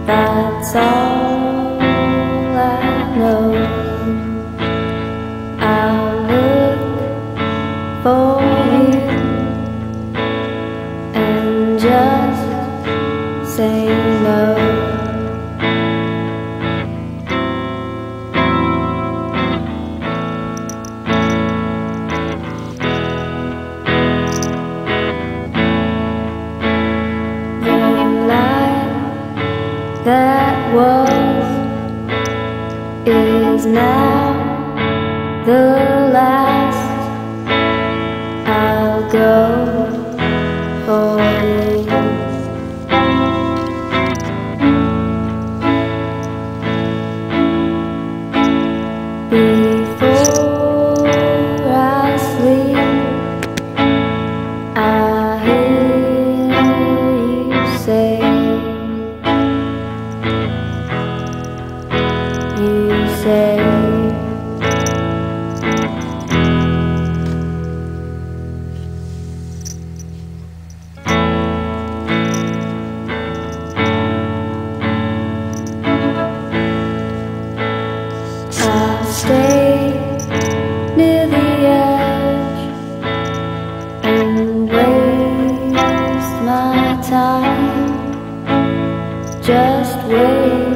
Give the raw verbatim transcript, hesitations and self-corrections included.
That's all I know. I'll look for you and just say no. That was is now the last. I'll go for you. Before I sleep, I hear you say, you say, I'll stay near the edge and waste my time, just wait.